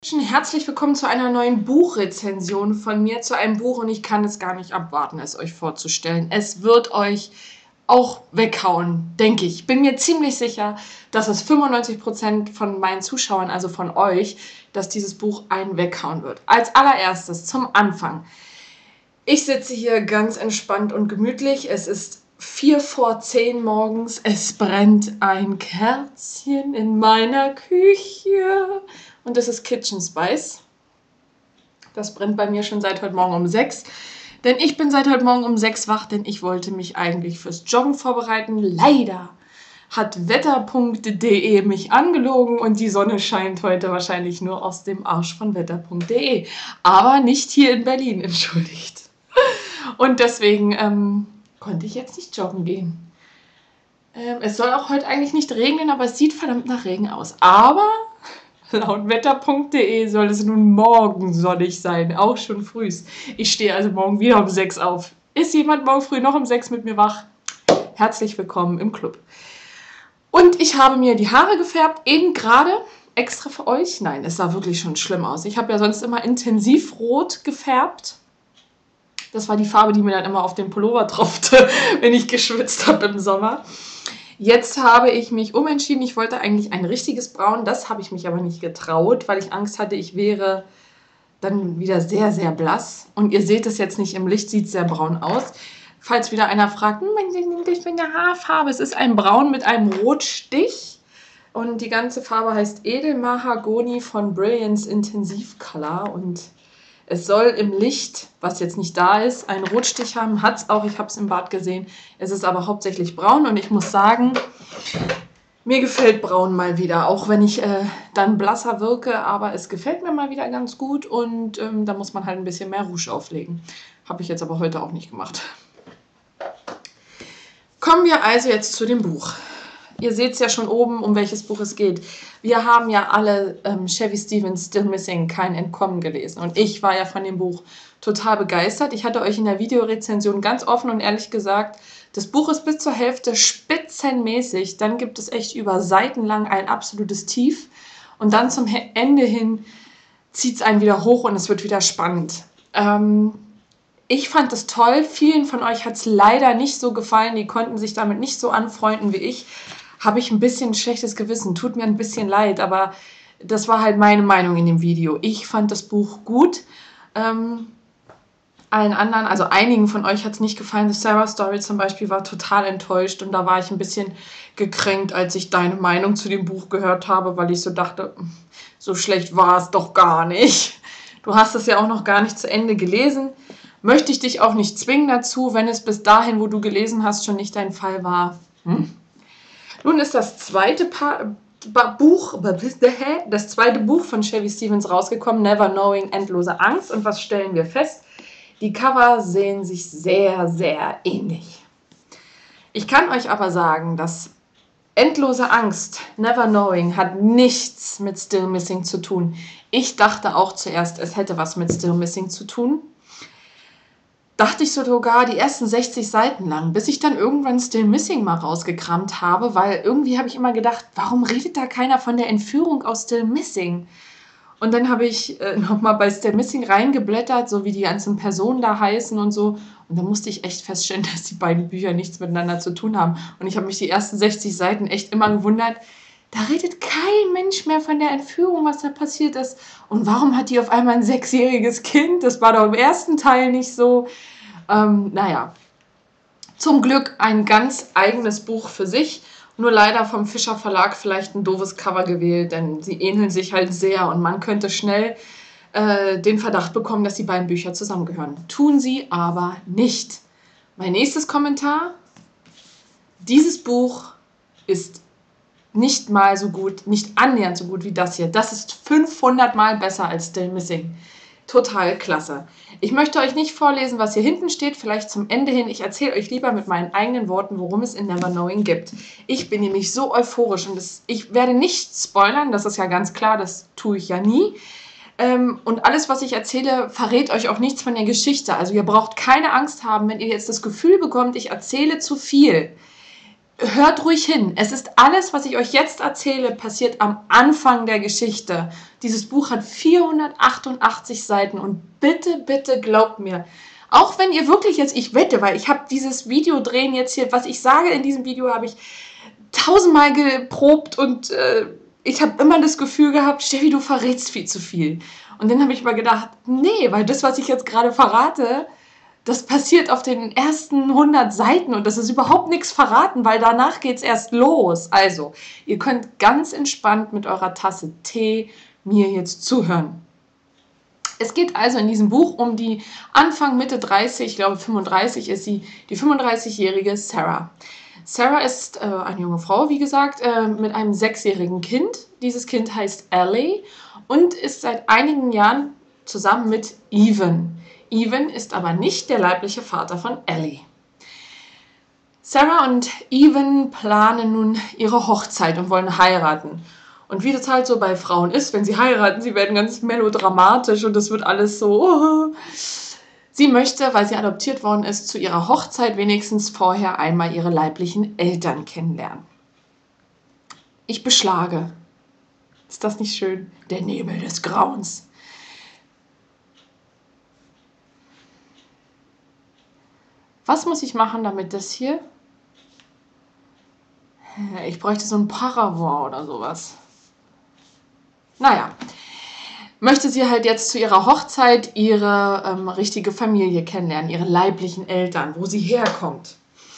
Herzlich willkommen zu einer neuen Buchrezension von mir zu einem Buch und ich kann es gar nicht abwarten, es euch vorzustellen. Es wird euch auch weghauen, denke ich. Bin mir ziemlich sicher, dass es 95% von meinen Zuschauern, also von euch, dass dieses Buch einen weghauen wird. Als allererstes zum Anfang. Ich sitze hier ganz entspannt und gemütlich. Es ist 9:45 morgens. Es brennt ein Kerzchen in meiner Küche. Und das ist Kitchen Spice. Das brennt bei mir schon seit heute Morgen um 6. Denn ich bin seit heute Morgen um 6 wach, denn ich wollte mich eigentlich fürs Joggen vorbereiten. Leider hat wetter.de mich angelogen und die Sonne scheint heute wahrscheinlich nur aus dem Arsch von wetter.de. Aber nicht hier in Berlin, entschuldigt. Und deswegen konnte ich jetzt nicht joggen gehen. Es soll auch heute eigentlich nicht regnen, aber es sieht verdammt nach Regen aus. Aber laut wetter.de soll es nun morgen sonnig sein, auch schon früh. Ich stehe also morgen wieder um 6 auf. Ist jemand morgen früh noch um 6 mit mir wach? Herzlich willkommen im Club. Und ich habe mir die Haare gefärbt, eben gerade extra für euch. Nein, es sah wirklich schon schlimm aus. Ich habe ja sonst immer intensivrot gefärbt. Das war die Farbe, die mir dann immer auf den Pullover tropfte, wenn ich geschwitzt habe im Sommer. Jetzt habe ich mich umentschieden. Ich wollte eigentlich ein richtiges Braun. Das habe ich mich aber nicht getraut, weil ich Angst hatte, ich wäre dann wieder sehr, sehr blass. Und ihr seht es jetzt nicht im Licht, sieht sehr braun aus. Falls wieder einer fragt, ich bin eine Haarfarbe. Es ist ein Braun mit einem Rotstich. Und die ganze Farbe heißt Edelmahagoni von Brilliance Intensive Color. Und es soll im Licht, was jetzt nicht da ist, einen Rotstich haben. Hat es auch, ich habe es im Bad gesehen. Es ist aber hauptsächlich braun und ich muss sagen, mir gefällt braun mal wieder. Auch wenn ich dann blasser wirke, aber es gefällt mir mal wieder ganz gut. Und da muss man halt ein bisschen mehr Rouge auflegen. Habe ich jetzt aber heute auch nicht gemacht. Kommen wir also jetzt zu dem Buch. Ihr seht es ja schon oben, um welches Buch es geht. Wir haben ja alle Chevy Stevens Still Missing, kein Entkommen gelesen. Und ich war ja von dem Buch total begeistert. Ich hatte euch in der Videorezension ganz offen und ehrlich gesagt, das Buch ist bis zur Hälfte spitzenmäßig. Dann gibt es echt über Seiten lang ein absolutes Tief. Und dann zum Ende hin zieht es einen wieder hoch und es wird wieder spannend. Ich fand es toll. Vielen von euch hat es leider nicht so gefallen. Die konnten sich damit nicht so anfreunden wie ich. Habe ich ein bisschen schlechtes Gewissen. Tut mir ein bisschen leid, aber das war halt meine Meinung in dem Video. Ich fand das Buch gut. Allen anderen, also einigen von euch hat es nicht gefallen. The Sarah Story zum Beispiel war total enttäuscht und da war ich ein bisschen gekränkt, als ich deine Meinung zu dem Buch gehört habe, weil ich so dachte, so schlecht war es doch gar nicht. Du hast es ja auch noch gar nicht zu Ende gelesen. Möchte ich dich auch nicht zwingen dazu, wenn es bis dahin, wo du gelesen hast, schon nicht dein Fall war. Nun ist das zweite Buch von Chevy Stevens rausgekommen, Never Knowing, Endlose Angst. Und was stellen wir fest? Die Cover sehen sich sehr, sehr ähnlich. Ich kann euch aber sagen, dass Endlose Angst, Never Knowing, hat nichts mit Still Missing zu tun. Ich dachte auch zuerst, es hätte was mit Still Missing zu tun. Dachte ich sogar die ersten 60 Seiten lang, bis ich dann irgendwann Still Missing mal rausgekramt habe, weil irgendwie habe ich immer gedacht, warum redet da keiner von der Entführung aus Still Missing? Und dann habe ich nochmal bei Still Missing reingeblättert, so wie die ganzen Personen da heißen und so. Und da musste ich echt feststellen, dass die beiden Bücher nichts miteinander zu tun haben. Und ich habe mich die ersten 60 Seiten echt immer gewundert, da redet kein Mensch mehr von der Entführung, was da passiert ist. Und warum hat die auf einmal ein 6-jähriges Kind? Das war doch im ersten Teil nicht so. Naja, zum Glück ein ganz eigenes Buch für sich. Nur leider vom Fischer Verlag vielleicht ein doofes Cover gewählt, denn sie ähneln sich halt sehr. Und man könnte schnell den Verdacht bekommen, dass die beiden Bücher zusammengehören. Tun sie aber nicht. Mein nächstes Kommentar. Dieses Buch ist nicht mal so gut, nicht annähernd so gut wie das hier. Das ist 500 Mal besser als Still Missing. Total klasse. Ich möchte euch nicht vorlesen, was hier hinten steht, vielleicht zum Ende hin. Ich erzähle euch lieber mit meinen eigenen Worten, worum es in Never Knowing gibt. Ich bin nämlich so euphorisch und ich werde nicht spoilern, das ist ja ganz klar, das tue ich ja nie. Und alles, was ich erzähle, verrät euch auch nichts von der Geschichte. Also ihr braucht keine Angst haben, wenn ihr jetzt das Gefühl bekommt, ich erzähle zu viel. hört ruhig hin. Es ist alles, was ich euch jetzt erzähle, passiert am Anfang der Geschichte. Dieses Buch hat 488 Seiten und bitte, bitte glaubt mir, auch wenn ihr wirklich jetzt, ich wette, weil ich habe dieses Video drehen jetzt hier, was ich sage in diesem Video, habe ich tausendmal geprobt und ich habe immer das Gefühl gehabt, Steffi, du verrätst viel zu viel. Und dann habe ich mal gedacht, nee, weil das, was ich jetzt gerade verrate, das passiert auf den ersten 100 Seiten und das ist überhaupt nichts verraten, weil danach geht es erst los. Also, ihr könnt ganz entspannt mit eurer Tasse Tee mir jetzt zuhören. Es geht also in diesem Buch um die Anfang, Mitte 30, ich glaube 35 ist sie, die 35-jährige Sarah. Sarah ist eine junge Frau, wie gesagt, mit einem 6-jährigen Kind. Dieses Kind heißt Ellie und ist seit einigen Jahren zusammen mit Evan. Evan ist aber nicht der leibliche Vater von Ellie. Sarah und Evan planen nun ihre Hochzeit und wollen heiraten. Und wie das halt so bei Frauen ist, wenn sie heiraten, sie werden ganz melodramatisch und das wird alles so. Oh. Sie möchte, weil sie adoptiert worden ist, zu ihrer Hochzeit wenigstens vorher einmal ihre leiblichen Eltern kennenlernen. Ich beschlage. Ist das nicht schön? Der Nebel des Grauens. Was muss ich machen, damit das hier... Ich bräuchte so ein Paravent oder sowas. Naja, möchte sie halt jetzt zu ihrer Hochzeit ihre richtige Familie kennenlernen, ihre leiblichen Eltern, wo sie herkommt.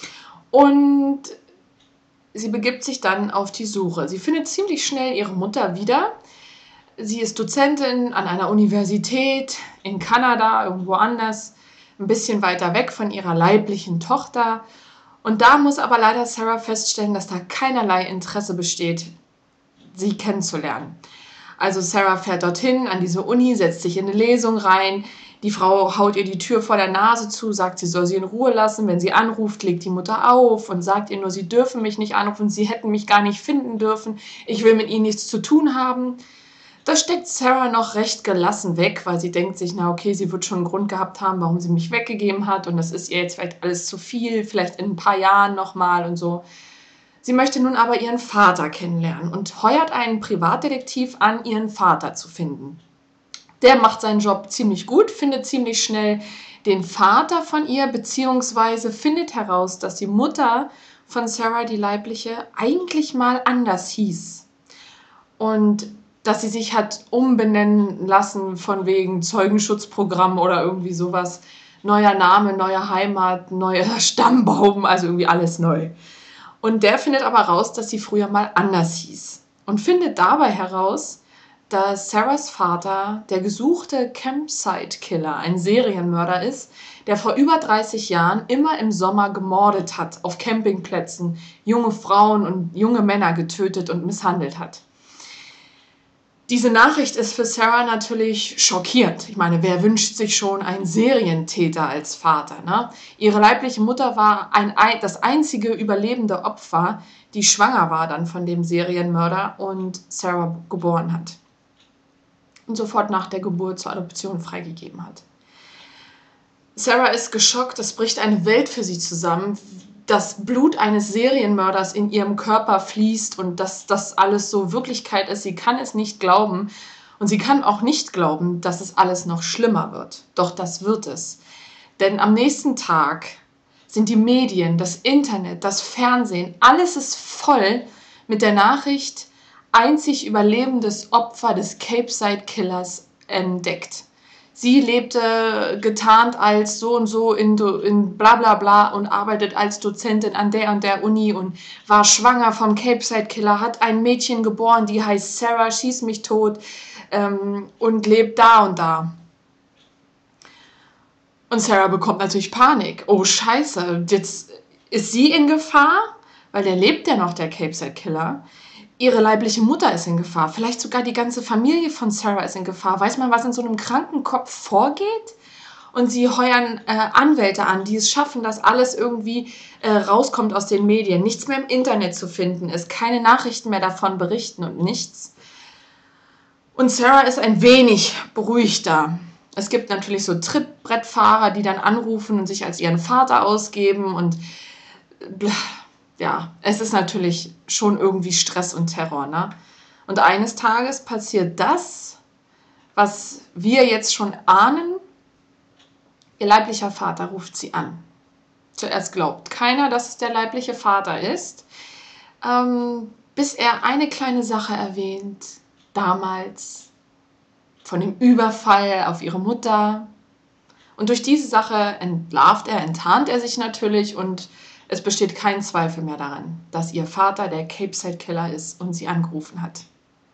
Und sie begibt sich dann auf die Suche. Sie findet ziemlich schnell ihre Mutter wieder. Sie ist Dozentin an einer Universität in Kanada, irgendwo anders, ein bisschen weiter weg von ihrer leiblichen Tochter. Und da muss aber leider Sarah feststellen, dass da keinerlei Interesse besteht, sie kennenzulernen. Also Sarah fährt dorthin an diese Uni, setzt sich in eine Lesung rein. Die Frau haut ihr die Tür vor der Nase zu, sagt, sie soll sie in Ruhe lassen. Wenn sie anruft, legt die Mutter auf und sagt ihr nur, sie dürfen mich nicht anrufen, sie hätten mich gar nicht finden dürfen. Ich will mit ihnen nichts zu tun haben. Das steckt Sarah noch recht gelassen weg, weil sie denkt sich, na okay, sie wird schon einen Grund gehabt haben, warum sie mich weggegeben hat und das ist ihr jetzt vielleicht alles zu viel, vielleicht in ein paar Jahren nochmal und so. Sie möchte nun aber ihren Vater kennenlernen und heuert einen Privatdetektiv an, ihren Vater zu finden. Der macht seinen Job ziemlich gut, findet ziemlich schnell den Vater von ihr, beziehungsweise findet heraus, dass die Mutter von Sarah, die leibliche, eigentlich mal anders hieß. Und dass sie sich hat umbenennen lassen von wegen Zeugenschutzprogramm oder irgendwie sowas. Neuer Name, neue Heimat, neuer Stammbaum, also irgendwie alles neu. Und der findet aber raus, dass sie früher mal anders hieß. Und findet dabei heraus, dass Sarahs Vater der gesuchte Campsite-Killer, ein Serienmörder ist, der vor über 30 Jahren immer im Sommer gemordet hat, auf Campingplätzen, junge Frauen und junge Männer getötet und misshandelt hat. Diese Nachricht ist für Sarah natürlich schockierend. Ich meine, wer wünscht sich schon einen Serientäter als Vater, ne? Ihre leibliche Mutter war das einzige überlebende Opfer, die schwanger war dann von dem Serienmörder und Sarah geboren hat. Und sofort nach der Geburt zur Adoption freigegeben hat. Sarah ist geschockt, es bricht eine Welt für sie zusammen. Das Blut eines Serienmörders in ihrem Körper fließt und dass das alles so Wirklichkeit ist. Sie kann es nicht glauben und sie kann auch nicht glauben, dass es alles noch schlimmer wird. Doch das wird es. Denn am nächsten Tag sind die Medien, das Internet, das Fernsehen, alles ist voll mit der Nachricht, einzig überlebendes Opfer des Campsite-Killers entdeckt. Sie lebte getarnt als so und so in bla bla bla und arbeitet als Dozentin an der und der Uni und war schwanger vom Campsite-Killer, hat ein Mädchen geboren, die heißt Sarah, schieß mich tot und lebt da und da. Und Sarah bekommt natürlich Panik. Oh Scheiße, jetzt ist sie in Gefahr, weil der lebt ja noch, der Campsite-Killer. Ihre leibliche Mutter ist in Gefahr. Vielleicht sogar die ganze Familie von Sarah ist in Gefahr. Weiß man, was in so einem kranken Kopf vorgeht? Und sie heuern Anwälte an, die es schaffen, dass alles irgendwie rauskommt aus den Medien. Nichts mehr im Internet zu finden ist. Keine Nachrichten mehr davon berichten und nichts. Und Sarah ist ein wenig beruhigter. Es gibt natürlich so Trittbrettfahrer, die dann anrufen und sich als ihren Vater ausgeben und ja, es ist natürlich schon irgendwie Stress und Terror, ne? Und eines Tages passiert das, was wir jetzt schon ahnen. Ihr leiblicher Vater ruft sie an. Zuerst glaubt keiner, dass es der leibliche Vater ist, bis er eine kleine Sache erwähnt, damals von dem Überfall auf ihre Mutter. Und durch diese Sache enttarnt er sich natürlich und es besteht kein Zweifel mehr daran, dass ihr Vater der Cape Side Killer ist und sie angerufen hat.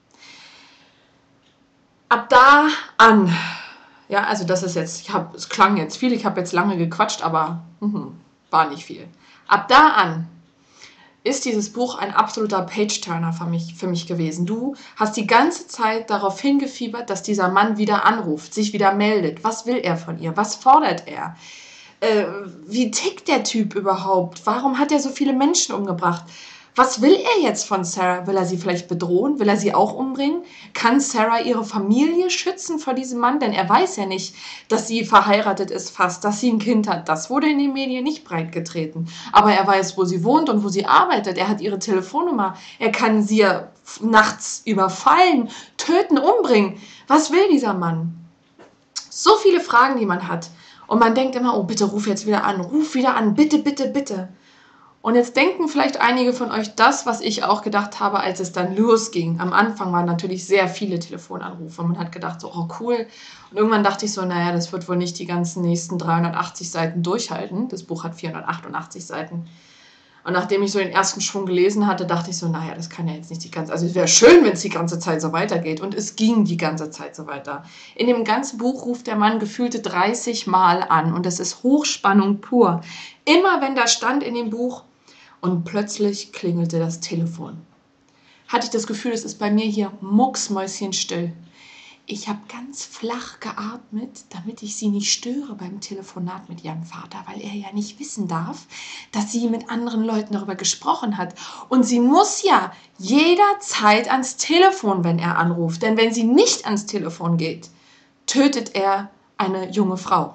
Ab da an, ja, also das ist jetzt, es klang jetzt viel, ich habe jetzt lange gequatscht, aber war nicht viel. Ab da an ist dieses Buch ein absoluter Page-Turner für mich gewesen. Du hast die ganze Zeit darauf hingefiebert, dass dieser Mann wieder anruft, sich wieder meldet. Was will er von ihr? Was fordert er? Wie tickt der Typ überhaupt? Warum hat er so viele Menschen umgebracht? Was will er jetzt von Sarah? Will er sie vielleicht bedrohen? Will er sie auch umbringen? Kann Sarah ihre Familie schützen vor diesem Mann? Denn er weiß ja nicht, dass sie verheiratet ist fast, dass sie ein Kind hat. Das wurde in den Medien nicht breitgetreten. Aber er weiß, wo sie wohnt und wo sie arbeitet. Er hat ihre Telefonnummer. Er kann sie ja nachts überfallen, töten, umbringen. Was will dieser Mann? So viele Fragen, die man hat. Und man denkt immer, oh bitte ruf jetzt wieder an, bitte, bitte, bitte. Und jetzt denken vielleicht einige von euch das, was ich auch gedacht habe, als es dann losging. Am Anfang waren natürlich sehr viele Telefonanrufe und man hat gedacht, so, oh cool. Und irgendwann dachte ich so, naja, das wird wohl nicht die ganzen nächsten 380 Seiten durchhalten. Das Buch hat 488 Seiten. Und nachdem ich so den ersten Schwung gelesen hatte, dachte ich so, naja, das kann ja jetzt nicht die ganze, also es wäre schön, wenn es die ganze Zeit so weitergeht. Und es ging die ganze Zeit so weiter. In dem ganzen Buch ruft der Mann gefühlte 30 Mal an und es ist Hochspannung pur. Immer wenn da stand in dem Buch und plötzlich klingelte das Telefon, hatte ich das Gefühl, es ist bei mir hier mucksmäuschenstill. Ich habe ganz flach geatmet, damit ich sie nicht störe beim Telefonat mit ihrem Vater, weil er ja nicht wissen darf, dass sie mit anderen Leuten darüber gesprochen hat. Und sie muss ja jederzeit ans Telefon, wenn er anruft. Denn wenn sie nicht ans Telefon geht, tötet er eine junge Frau.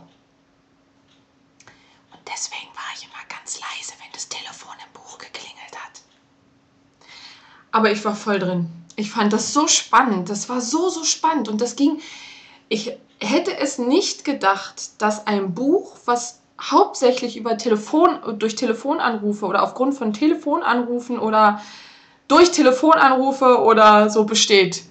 Und deswegen war ich immer ganz leise, wenn das Telefon im Buch geklingelt hat. Aber ich war voll drin. Ich fand das so spannend. Das war so spannend. Und das ging. Ich hätte es nicht gedacht, dass ein Buch, was hauptsächlich durch Telefonanrufe oder aufgrund von Telefonanrufen oder durch Telefonanrufe oder so besteht.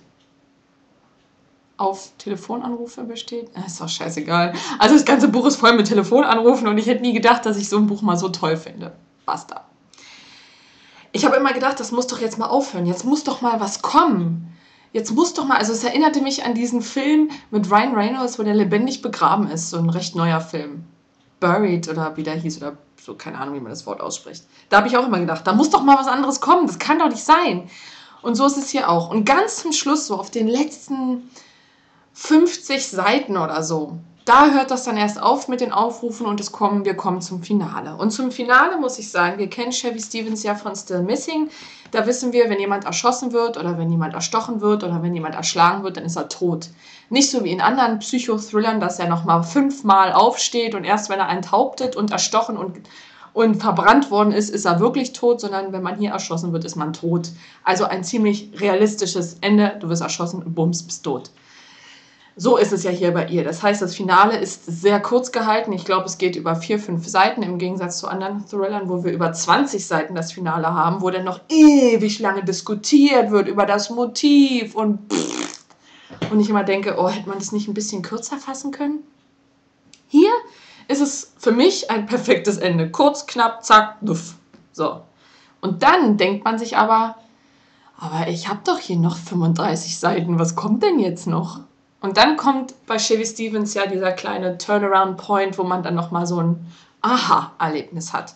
Auf Telefonanrufe besteht? Ist doch scheißegal. Also das ganze Buch ist voll mit Telefonanrufen und ich hätte nie gedacht, dass ich so ein Buch mal so toll finde. Basta. Ich habe immer gedacht, das muss doch jetzt mal aufhören. Jetzt muss doch mal was kommen. Jetzt muss doch mal, also es erinnerte mich an diesen Film mit Ryan Reynolds, wo der lebendig begraben ist. So ein recht neuer Film. Buried oder wie der hieß oder so, keine Ahnung, wie man das Wort ausspricht. Da habe ich auch immer gedacht, da muss doch mal was anderes kommen. Das kann doch nicht sein. Und so ist es hier auch. Und ganz zum Schluss, so auf den letzten 50 Seiten oder so, da hört das dann erst auf mit den Aufrufen und wir kommen zum Finale. Und zum Finale muss ich sagen, wir kennen Chevy Stevens ja von Still Missing. Da wissen wir, wenn jemand erschossen wird oder wenn jemand erstochen wird oder wenn jemand erschlagen wird, dann ist er tot. Nicht so wie in anderen Psychothrillern, dass er nochmal 5-mal aufsteht und erst wenn er enthauptet und erstochen und verbrannt worden ist, ist er wirklich tot, sondern wenn man hier erschossen wird, ist man tot. Also ein ziemlich realistisches Ende. Du wirst erschossen, bums, bist tot. So ist es ja hier bei ihr. Das heißt, das Finale ist sehr kurz gehalten. Ich glaube, es geht über 4-5 Seiten, im Gegensatz zu anderen Thrillern, wo wir über 20 Seiten das Finale haben, wo dann noch ewig lange diskutiert wird über das Motiv und ich immer denke, oh, hätte man das nicht ein bisschen kürzer fassen können? Hier ist es für mich ein perfektes Ende. Kurz, knapp, zack, duff. So. Und dann denkt man sich aber ich habe doch hier noch 35 Seiten, was kommt denn jetzt noch? Und dann kommt bei Chevy Stevens ja dieser kleine Turnaround-Point, wo man dann nochmal so ein Aha-Erlebnis hat.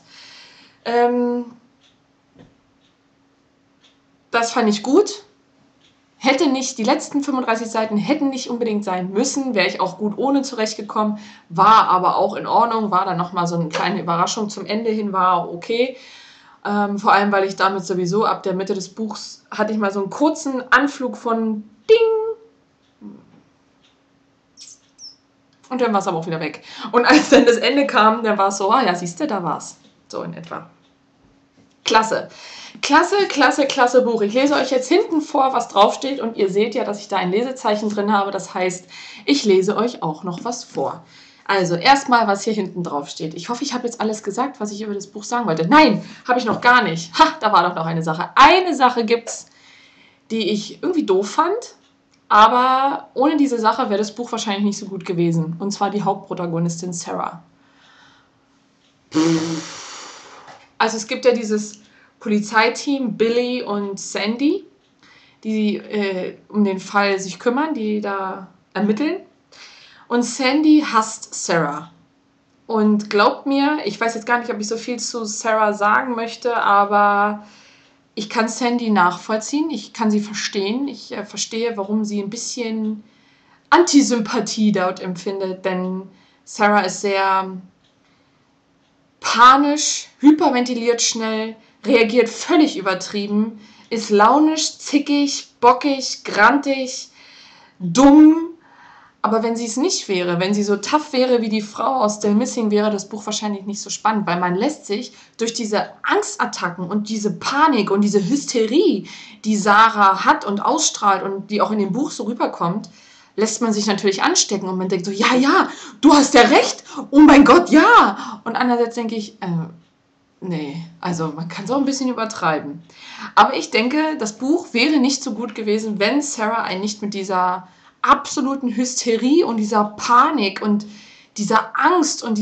Das fand ich gut. Die letzten 35 Seiten hätten nicht unbedingt sein müssen, wäre ich auch gut ohne zurechtgekommen, war aber auch in Ordnung, war dann nochmal so eine kleine Überraschung zum Ende hin, war okay. Vor allem, weil ich damit sowieso ab der Mitte des Buchs hatte ich mal so einen kurzen Anflug von Ding. Und dann war es aber auch wieder weg. Und als dann das Ende kam, dann war es so, ja, siehst du, da war's. So in etwa. Klasse. Klasse, klasse, klasse Buch. Ich lese euch jetzt hinten vor, was draufsteht und ihr seht ja, dass ich da ein Lesezeichen drin habe. Das heißt, ich lese euch auch noch was vor. Also erstmal, was hier hinten drauf steht. Ich hoffe, ich habe jetzt alles gesagt, was ich über das Buch sagen wollte. Nein, habe ich noch gar nicht. Ha, da war doch noch eine Sache. Eine Sache gibt's, die ich irgendwie doof fand, aber ohne diese Sache wäre das Buch wahrscheinlich nicht so gut gewesen. Und zwar die Hauptprotagonistin Sarah. Also es gibt ja dieses Polizeiteam Billy und Sandy, die um den Fall sich kümmern, die da ermitteln. Und Sandy hasst Sarah. Und glaubt mir, ich weiß jetzt gar nicht, ob ich so viel zu Sarah sagen möchte, aber ich kann Sandy nachvollziehen, ich kann sie verstehen. Ich verstehe, warum sie ein bisschen Antisympathie dort empfindet, denn Sarah ist sehr panisch, hyperventiliert schnell, reagiert völlig übertrieben, ist launisch, zickig, bockig, grantig, dumm. Aber wenn sie es nicht wäre, wenn sie so tough wäre wie die Frau aus Still Missing, wäre das Buch wahrscheinlich nicht so spannend, weil man lässt sich durch diese Angstattacken und diese Panik und diese Hysterie, die Sarah hat und ausstrahlt und die auch in dem Buch so rüberkommt, lässt man sich natürlich anstecken und man denkt so, ja, ja, du hast ja recht, oh mein Gott, ja. Und andererseits denke ich, nee, also man kann es auch ein bisschen übertreiben. Aber ich denke, das Buch wäre nicht so gut gewesen, wenn Sarah einen nicht mit dieser absoluten Hysterie und dieser Panik und dieser Angst und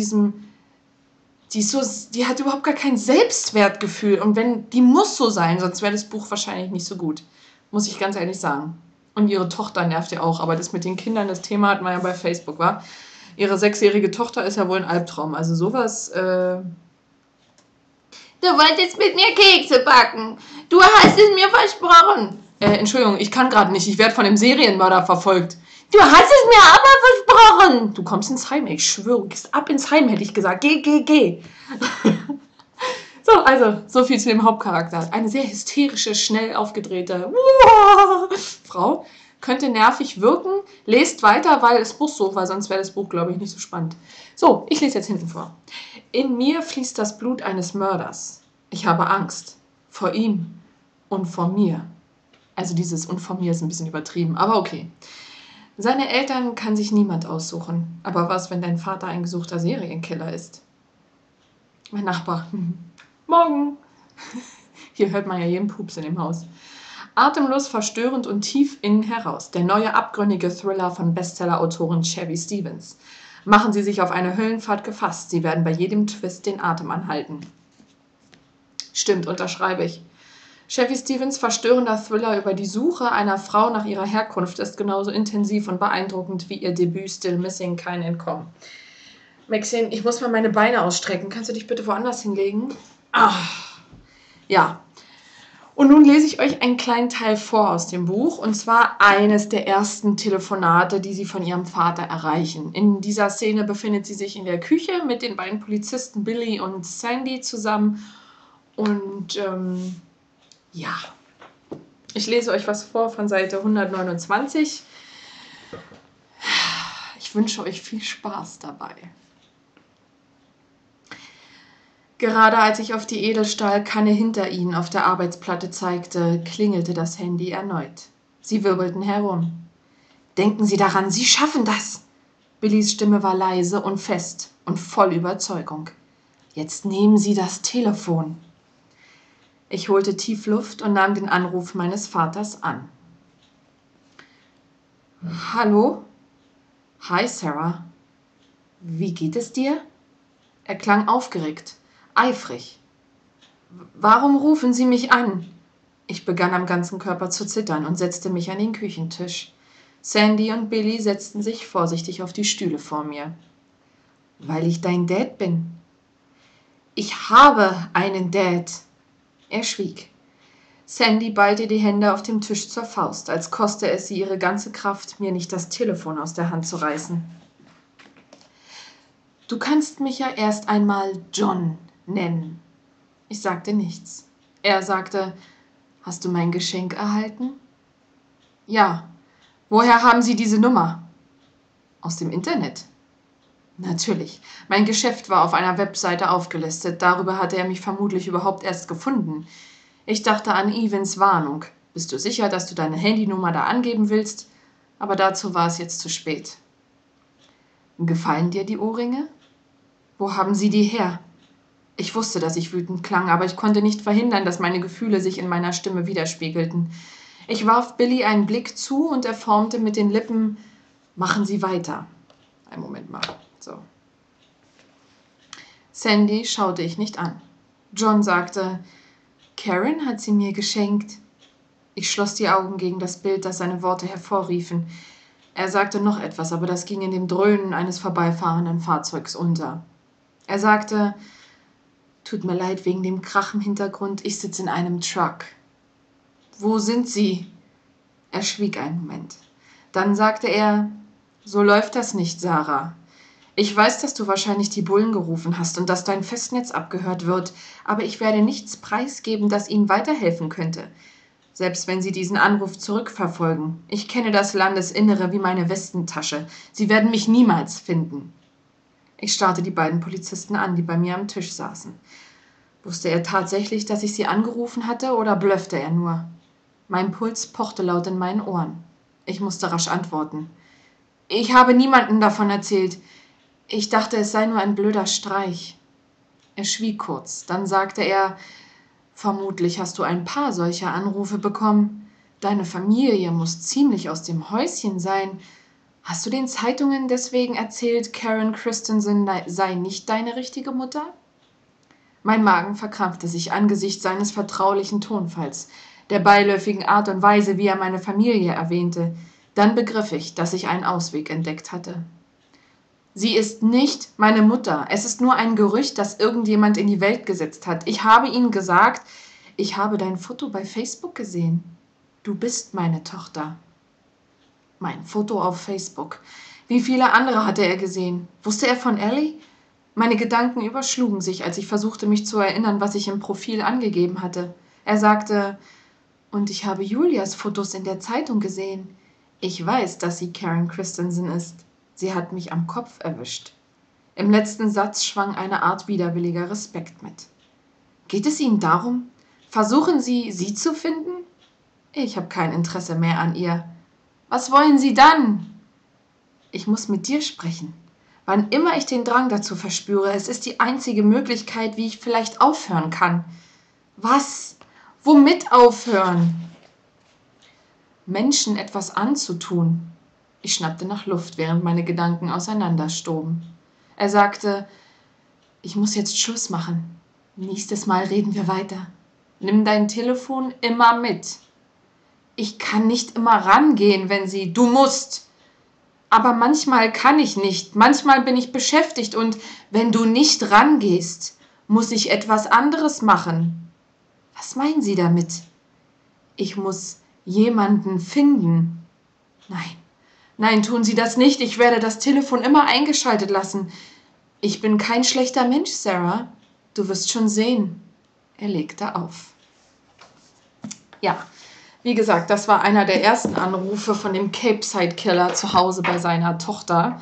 die hat überhaupt gar kein Selbstwertgefühl. Und die muss so sein, sonst wäre das Buch wahrscheinlich nicht so gut. Muss ich ganz ehrlich sagen. Und ihre Tochter nervt ja auch, aber das mit den Kindern, das Thema hat man ja bei Facebook, wa? Ihre 6-jährige Tochter ist ja wohl ein Albtraum. Also sowas, Du wolltest mit mir Kekse backen. Du hast es mir versprochen. Entschuldigung, ich kann gerade nicht. Ich werde von dem Serienmörder verfolgt. Du hast es mir aber versprochen. Du kommst ins Heim, ich schwöre. Du gehst ab ins Heim, hätte ich gesagt. Geh, geh, geh. So, also, so viel zu dem Hauptcharakter. Eine sehr hysterische, schnell aufgedrehte Frau. Könnte nervig wirken. Lest weiter, weil es muss so, weil sonst wäre das Buch, glaube ich, nicht so spannend. So, ich lese jetzt hinten vor. In mir fließt das Blut eines Mörders. Ich habe Angst. Vor ihm und vor mir. Also dieses und vor mir ist ein bisschen übertrieben, aber okay. Seine Eltern kann sich niemand aussuchen. Aber was, wenn dein Vater ein gesuchter Serienkiller ist? Mein Nachbar. Morgen. Hier hört man ja jeden Pups in dem Haus. Atemlos, verstörend und tief innen heraus. Der neue abgründige Thriller von Bestseller-Autorin Chevy Stevens. Machen Sie sich auf eine Höllenfahrt gefasst. Sie werden bei jedem Twist den Atem anhalten. Stimmt, unterschreibe ich. Chevy Stevens' verstörender Thriller über die Suche einer Frau nach ihrer Herkunft ist genauso intensiv und beeindruckend wie ihr Debüt Still Missing, kein Entkommen. Maxine, ich muss mal meine Beine ausstrecken. Kannst du dich bitte woanders hinlegen? Ach, ja. Und nun lese ich euch einen kleinen Teil vor aus dem Buch, und zwar eines der ersten Telefonate, die sie von ihrem Vater erreichen. In dieser Szene befindet sie sich in der Küche mit den beiden Polizisten Billy und Sandy zusammen. Und ja, ich lese euch was vor von Seite 129. Ich wünsche euch viel Spaß dabei. Gerade als ich auf die Edelstahlkanne hinter ihnen auf der Arbeitsplatte zeigte, klingelte das Handy erneut. Sie wirbelten herum. Denken Sie daran, Sie schaffen das! Billys Stimme war leise und fest und voll Überzeugung. Jetzt nehmen Sie das Telefon. Ich holte tief Luft und nahm den Anruf meines Vaters an. Hallo? Hi, Sarah. Wie geht es dir? Er klang aufgeregt, eifrig. Warum rufen Sie mich an? Ich begann am ganzen Körper zu zittern und setzte mich an den Küchentisch. Sandy und Billy setzten sich vorsichtig auf die Stühle vor mir. Weil ich dein Dad bin. Ich habe einen Dad. Er schwieg. Sandy ballte die Hände auf dem Tisch zur Faust, als koste es sie ihre ganze Kraft, mir nicht das Telefon aus der Hand zu reißen. Du kannst mich ja erst einmal John nennen. Ich sagte nichts. Er sagte, hast du mein Geschenk erhalten? Ja. Woher haben Sie diese Nummer? Aus dem Internet. Natürlich. Mein Geschäft war auf einer Webseite aufgelistet. Darüber hatte er mich vermutlich überhaupt erst gefunden. Ich dachte an Evans Warnung. Bist du sicher, dass du deine Handynummer da angeben willst? Aber dazu war es jetzt zu spät. Gefallen dir die Ohrringe? Wo haben Sie die her? Ich wusste, dass ich wütend klang, aber ich konnte nicht verhindern, dass meine Gefühle sich in meiner Stimme widerspiegelten. Ich warf Billy einen Blick zu und er formte mit den Lippen: Machen Sie weiter. Einen Moment mal. So. Sandy schaute ich nicht an. John sagte: Karen hat sie mir geschenkt. Ich schloss die Augen gegen das Bild, das seine Worte hervorriefen. Er sagte noch etwas, aber das ging in dem Dröhnen eines vorbeifahrenden Fahrzeugs unter. Er sagte: Tut mir leid wegen dem Krach im Hintergrund, ich sitze in einem Truck. Wo sind Sie? Er schwieg einen Moment. Dann sagte er: So läuft das nicht, Sarah. Ich weiß, dass du wahrscheinlich die Bullen gerufen hast und dass dein Festnetz abgehört wird, aber ich werde nichts preisgeben, das ihnen weiterhelfen könnte. Selbst wenn sie diesen Anruf zurückverfolgen. Ich kenne das Landesinnere wie meine Westentasche. Sie werden mich niemals finden. Ich starrte die beiden Polizisten an, die bei mir am Tisch saßen. Wusste er tatsächlich, dass ich sie angerufen hatte, oder blöffte er nur? Mein Puls pochte laut in meinen Ohren. Ich musste rasch antworten. Ich habe niemandem davon erzählt. Ich dachte, es sei nur ein blöder Streich. Er schwieg kurz. Dann sagte er: Vermutlich hast du ein paar solcher Anrufe bekommen. Deine Familie muss ziemlich aus dem Häuschen sein. Hast du den Zeitungen deswegen erzählt, Karen Christensen sei nicht deine richtige Mutter? Mein Magen verkrampfte sich angesichts seines vertraulichen Tonfalls, der beiläufigen Art und Weise, wie er meine Familie erwähnte. Dann begriff ich, dass ich einen Ausweg entdeckt hatte. Sie ist nicht meine Mutter. Es ist nur ein Gerücht, das irgendjemand in die Welt gesetzt hat. Ich habe Ihnen gesagt, ich habe dein Foto bei Facebook gesehen. Du bist meine Tochter. Mein Foto auf Facebook. Wie viele andere hatte er gesehen? Wusste er von Ellie? Meine Gedanken überschlugen sich, als ich versuchte, mich zu erinnern, was ich im Profil angegeben hatte. Er sagte: Und ich habe Julias Fotos in der Zeitung gesehen. Ich weiß, dass sie Karen Christensen ist. Sie hat mich am Kopf erwischt. Im letzten Satz schwang eine Art widerwilliger Respekt mit. Geht es Ihnen darum? Versuchen Sie, sie zu finden? Ich habe kein Interesse mehr an ihr. Was wollen Sie dann? Ich muss mit dir sprechen. Wann immer ich den Drang dazu verspüre, es ist die einzige Möglichkeit, wie ich vielleicht aufhören kann. Was? Womit aufhören? Menschen etwas anzutun. Ich schnappte nach Luft, während meine Gedanken auseinanderstoben. Er sagte: Ich muss jetzt Schluss machen. Nächstes Mal reden wir weiter. Nimm dein Telefon immer mit. Ich kann nicht immer rangehen, wenn sie... Du musst. Aber manchmal kann ich nicht. Manchmal bin ich beschäftigt und wenn du nicht rangehst, muss ich etwas anderes machen. Was meinen Sie damit? Ich muss jemanden finden. Nein. Nein, tun Sie das nicht. Ich werde das Telefon immer eingeschaltet lassen. Ich bin kein schlechter Mensch, Sarah. Du wirst schon sehen. Er legte auf. Ja, wie gesagt, das war einer der ersten Anrufe von dem Cape-Side Killer zu Hause bei seiner Tochter.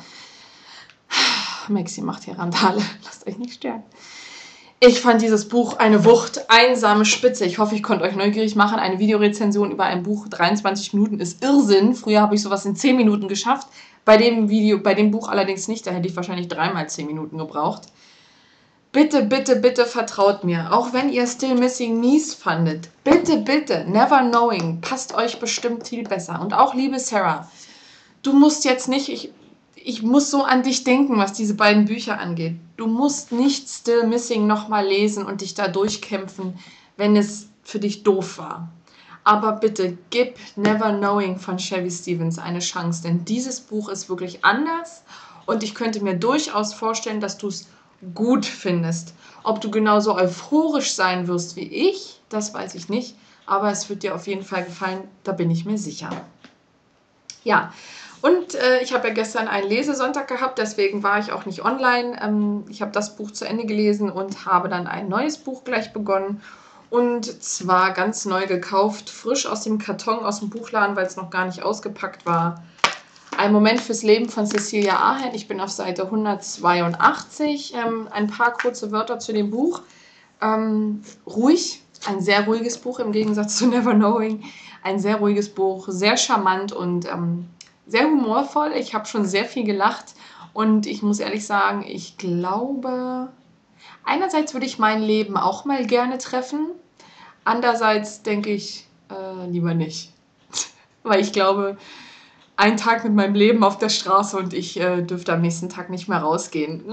Maxi macht hier Randale. Lasst euch nicht stören. Ich fand dieses Buch eine Wucht, einsame Spitze. Ich hoffe, ich konnte euch neugierig machen. Eine Videorezension über ein Buch, 23 Minuten, ist Irrsinn. Früher habe ich sowas in 10 Minuten geschafft. Bei dem Buch allerdings nicht. Da hätte ich wahrscheinlich 3-mal 10 Minuten gebraucht. Bitte, bitte, bitte vertraut mir. Auch wenn ihr Still Missing mies fandet. Bitte, bitte, Never Knowing passt euch bestimmt viel besser. Und auch, liebe Sarah, du musst jetzt nicht... Ich muss so an dich denken, was diese beiden Bücher angeht. Du musst nicht Still Missing nochmal lesen und dich da durchkämpfen, wenn es für dich doof war. Aber bitte, gib Never Knowing von Shelby Stevens eine Chance, denn dieses Buch ist wirklich anders und ich könnte mir durchaus vorstellen, dass du es gut findest. Ob du genauso euphorisch sein wirst wie ich, das weiß ich nicht, aber es wird dir auf jeden Fall gefallen, da bin ich mir sicher. Ja, und ich habe ja gestern einen Lesesonntag gehabt, deswegen war ich auch nicht online. Ich habe das Buch zu Ende gelesen und habe dann ein neues Buch gleich begonnen. Und zwar ganz neu gekauft, frisch aus dem Karton, aus dem Buchladen, weil es noch gar nicht ausgepackt war. Ein Moment fürs Leben von Cecilia Ahern. Ich bin auf Seite 182. Ein paar kurze Wörter zu dem Buch. Ruhig, ein sehr ruhiges Buch im Gegensatz zu Never Knowing. Ein sehr ruhiges Buch, sehr charmant und sehr humorvoll. Ich habe schon sehr viel gelacht und ich muss ehrlich sagen, ich glaube, einerseits würde ich mein Leben auch mal gerne treffen, andererseits denke ich lieber nicht, weil ich glaube, ein Tag mit meinem Leben auf der Straße und ich dürfte am nächsten Tag nicht mehr rausgehen.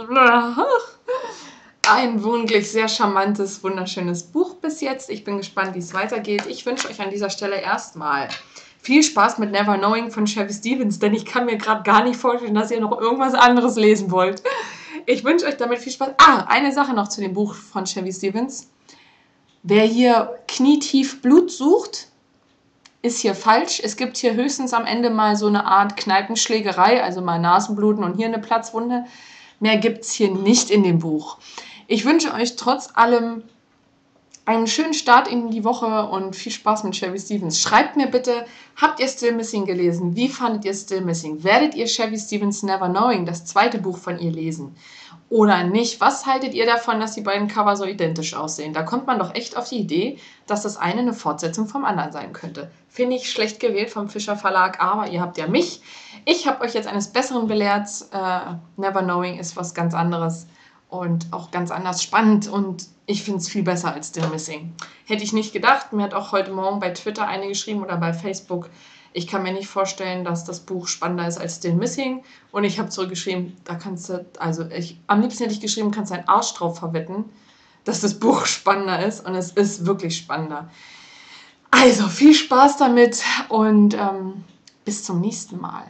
Ein wirklich sehr charmantes, wunderschönes Buch bis jetzt. Ich bin gespannt, wie es weitergeht. Ich wünsche euch an dieser Stelle erstmal viel Spaß mit Never Knowing von Chevy Stevens, denn ich kann mir gerade gar nicht vorstellen, dass ihr noch irgendwas anderes lesen wollt. Ich wünsche euch damit viel Spaß. Eine Sache noch zu dem Buch von Chevy Stevens. Wer hier knietief Blut sucht, ist hier falsch. Es gibt hier höchstens am Ende mal so eine Art Kneipenschlägerei, also mal Nasenbluten und hier eine Platzwunde. Mehr gibt es hier nicht in dem Buch. Ich wünsche euch trotz allem einen schönen Start in die Woche und viel Spaß mit Chevy Stevens. Schreibt mir bitte, habt ihr Still Missing gelesen? Wie fandet ihr Still Missing? Werdet ihr Chevy Stevens Never Knowing, das zweite Buch von ihr, lesen? Oder nicht? Was haltet ihr davon, dass die beiden Cover so identisch aussehen? Da kommt man doch echt auf die Idee, dass das eine Fortsetzung vom anderen sein könnte. Finde ich schlecht gewählt vom Fischer Verlag, aber ihr habt ja mich. Ich habe euch jetzt eines Besseren belehrt. Never Knowing ist was ganz anderes und auch ganz anders spannend und ich finde es viel besser als Still Missing. Hätte ich nicht gedacht. Mir hat auch heute Morgen bei Twitter eine geschrieben oder bei Facebook, ich kann mir nicht vorstellen, dass das Buch spannender ist als Still Missing. Und ich habe zurückgeschrieben, da kannst du, am liebsten hätte ich geschrieben, kannst deinen Arsch drauf verwetten, dass das Buch spannender ist. Und es ist wirklich spannender. Also, viel Spaß damit und bis zum nächsten Mal.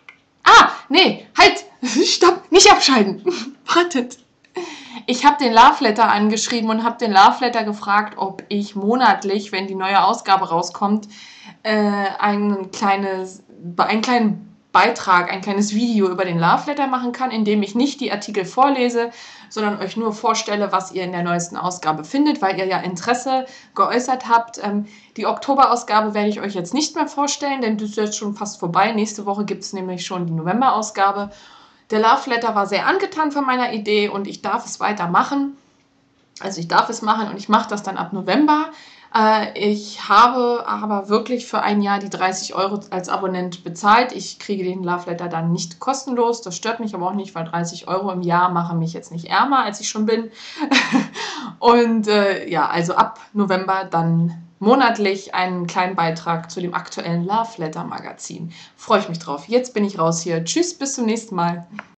Nee, halt! Stopp! Nicht abschalten! Wartet! Ich habe den Love Letter angeschrieben und habe den Love Letter gefragt, ob ich monatlich, wenn die neue Ausgabe rauskommt, einen kleinen Beitrag, ein kleines Video über den Love Letter machen kann, in dem ich nicht die Artikel vorlese, sondern euch nur vorstelle, was ihr in der neuesten Ausgabe findet, weil ihr ja Interesse geäußert habt. Die Oktoberausgabe werde ich euch jetzt nicht mehr vorstellen, denn das ist jetzt schon fast vorbei. Nächste Woche gibt es nämlich schon die Novemberausgabe. Der Love Letter war sehr angetan von meiner Idee und ich darf es weitermachen. Also ich darf es machen und ich mache das dann ab November. Ich habe aber wirklich für ein Jahr die 30 € als Abonnent bezahlt. Ich kriege den Love Letter dann nicht kostenlos. Das stört mich aber auch nicht, weil 30 € im Jahr machen mich jetzt nicht ärmer, als ich schon bin. Und also ab November dann monatlich einen kleinen Beitrag zu dem aktuellen Love Letter Magazin. Freue ich mich drauf. Jetzt bin ich raus hier. Tschüss, bis zum nächsten Mal.